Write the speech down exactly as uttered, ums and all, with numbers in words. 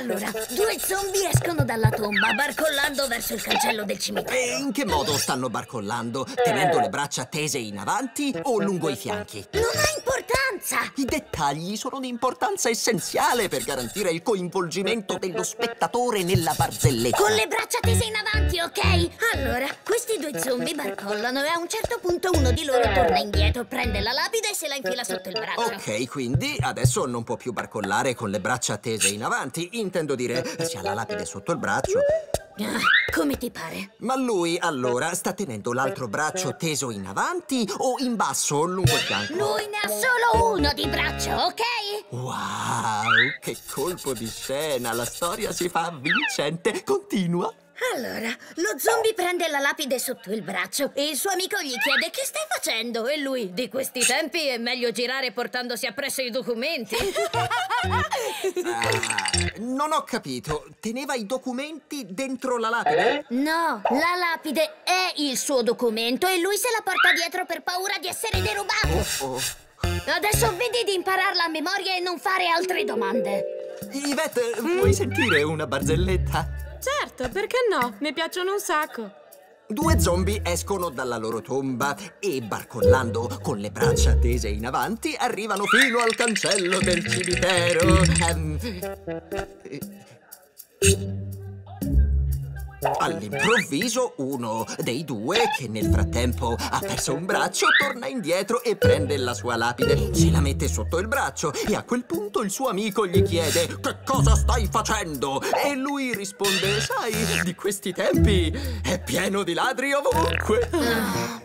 Allora, due zombie escono dalla tomba, barcollando verso il cancello del cimitero. E in che modo stanno barcollando? Tenendo le braccia tese in avanti o lungo i fianchi? Non ha importanza! I dettagli sono di importanza essenziale per garantire il coinvolgimento dello spettatore nella barzelletta. Con le braccia tese in avanti, ok? Allora, questi due zombie barcollano e a un certo punto uno di loro torna indietro, prende la lapide e se la infila sotto il braccio. Ok, quindi adesso non può più barcollare con le braccia tese in avanti. Intendo dire, si ha la lapide sotto il braccio. Ah, come ti pare? Ma lui, allora, sta tenendo l'altro braccio teso in avanti o in basso, lungo il fianco? Lui ne ha solo uno di braccio, ok? Wow, che colpo di scena! La storia si fa avvincente. Continua. Allora, lo zombie prende la lapide sotto il braccio e il suo amico gli chiede che stai facendo? E lui, di questi tempi è meglio girare portandosi appresso i documenti. Ah, non ho capito. Teneva i documenti dentro la lapide? No, la lapide è il suo documento e lui se la porta dietro per paura di essere derubato. Oh, oh. Adesso vedi di impararla a memoria e non fare altre domande. Yvette, vuoi sentire una barzelletta? Certo, perché no? Mi piacciono un sacco. Due zombie escono dalla loro tomba e, barcollando con le braccia tese in avanti, arrivano fino al cancello del cimitero. Ehm... All'improvviso uno dei due, che nel frattempo ha perso un braccio, torna indietro e prende la sua lapide, se la mette sotto il braccio e a quel punto il suo amico gli chiede: che cosa stai facendo? E lui risponde: sai, di questi tempi è pieno di ladri ovunque.